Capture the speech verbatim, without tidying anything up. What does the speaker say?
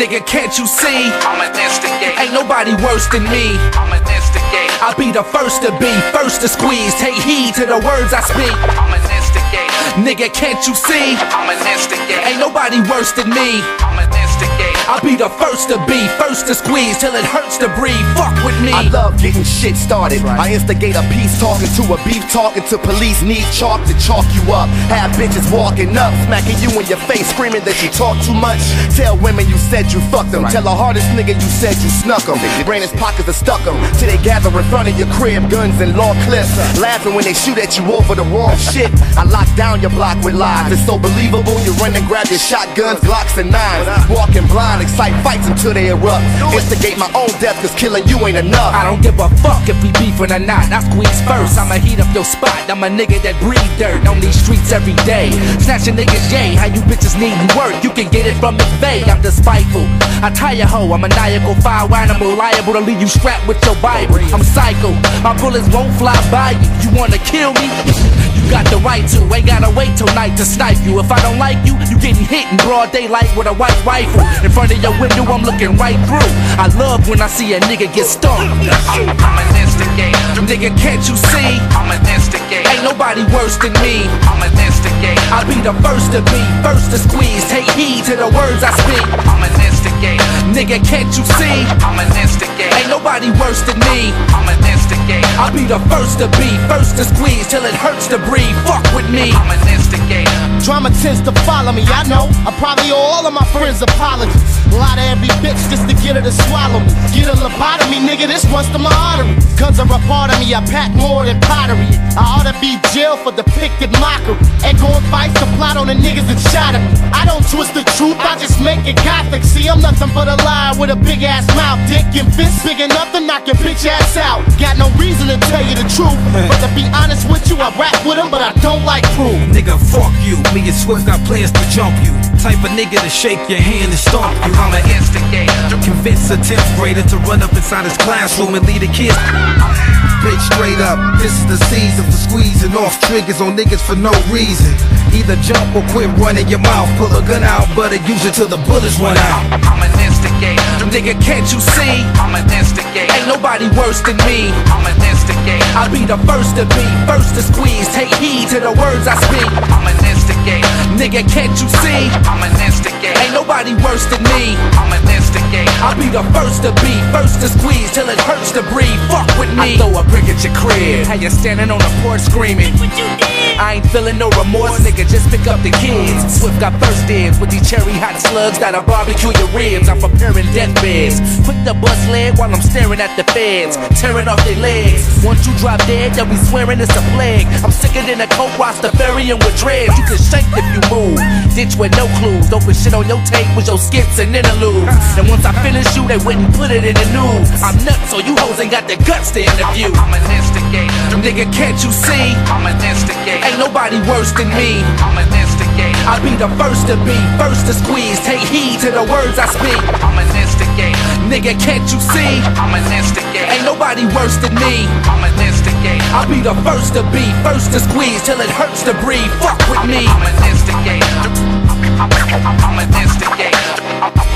Nigga, can't you see? I'm an instigator. Ain't nobody worse than me. I'm an instigator. I'll be the first to be, first to squeeze. Take heed to the words I speak. I'm an instigator. Nigga, can't you see? I'm an instigator. Ain't nobody worse than me. I'm an instigator. I'll be the first to be, first to squeeze till it hurts to breathe. Fuck with me. I love getting shit started. I instigate a peace talking to a beef, talking to police. Need chalk to chalk you up. Have bitches walking up, smacking you in your face, screaming that you talk too much. Tell women you said you fucked them. Tell the hardest nigga you said you snuck them. Brain his pockets are stuck them. Till they gather in front of your crib, guns and long clips. Laughing when they shoot at you over the wrong shit. I lock down your block with lies. It's so believable. You run and grab your shotguns, Glocks and nines. Walking blind, excite fights until they erupt. Instigate my own death, cause killing you ain't enough. I don't give a fuck if we beefin' or not. I squeeze first, I'ma heat up your spot. I'm a nigga that breathe dirt on these streets every day. Snatching niggas, yay, how you bitches needin' work. You can get it from McVeigh, I'm despiteful. I tie a hoe, I'm a maniacal fire animal, liable to leave you strapped with your Bible. I'm psycho, my bullets won't fly by you. You wanna kill me? You got the right to, ain't gotta wait till night to snipe you. If I don't like you, you getting hit in broad daylight with a white rifle. In front of your window, I'm looking right through. I love when I see a nigga get stung. I'm, I'm an instigator. Nigga, can't you see? I'm an instigator. Ain't nobody worse than me. I'm an instigator. I'll be the first to be, first to squeeze. Take heed to the words I speak. I'm an instigator. Nigga, can't you see? I'm an instigator. Ain't nobody worse than me. I'm an instigator. I'll be the first to be, first to squeeze till it hurts to breathe. Fuck with me. I'm an instigator. Drama tends to follow me, I know. I probably owe all of my friends apologies. A lot of every bitch just to get her to swallow me. Get a lobotomy, nigga, this runs to my arteries. Cause they're a part of me, I pack more than pottery. I ought to be jailed for depicted mockery. Echoing fights to plot on the niggas that shot at me. I don't twist the truth, I just make it gothic. See, I'm nothing but a liar with a big ass mouth. Dick and fist big enough to knock your bitch ass out. Got no reason to tell you the truth, but to be honest with you, I rap with him, but I don't like proof. Nigga, fuck you. Me and Swift got plans to jump you. Type of nigga to shake your hand and stomp you. I'm an instigator. Convince a tenth grader to run up inside his classroom and lead a kid. Bitch, straight up, this is the season for squeezing off triggers on niggas for no reason. Either jump or quit running your mouth. Pull a gun out, but use it till the bullets run out. I'm an instigator. Nigga, can't you see? I'm an instigator. Ain't nobody worse than me. I'm an instigator. I'll be the first to be, first to squeeze. Take heed to the words I speak. I'm an instigator. Nigga, can't you see? I'm an instigator. Ain't nobody worse than me. I'm an instigator. I'll be the first to be, first to squeeze till it hurts to breathe. Fuck with me. I throw a brick at your crib. How you standing on the porch screaming? What you did? I ain't feeling no remorse, nigga, just pick up the kids. Swift got first dibs with these cherry hot slugs that'll barbecue your ribs. I'm preparing deathbeds. Quick to bust leg while I'm staring at the feds, tearing off their legs. Once you drop dead, they'll be swearing it's a plague. I'm sicker than a coke Rastafarian with dreads. You can shake if you move, ditch with no clues. Open shit on your tape with your skits and interludes. And once I finish you, they wouldn't put it in the news. I'm nuts, so you hoes ain't got the guts to interview. I'm an instigator. Nigga, can't you see? I'm an instigator. Ain't nobody worse than me. I'm an instigator. I'll be the first to be, first to squeeze. Take heed to the words I speak. I'm an instigator. Nigga, can't you see? I'm an instigator. Ain't nobody worse than me. I'm an instigator. I'll be the first to be, first to squeeze till it hurts to breathe. Fuck with me. I'm an instigator. I'm an instigator.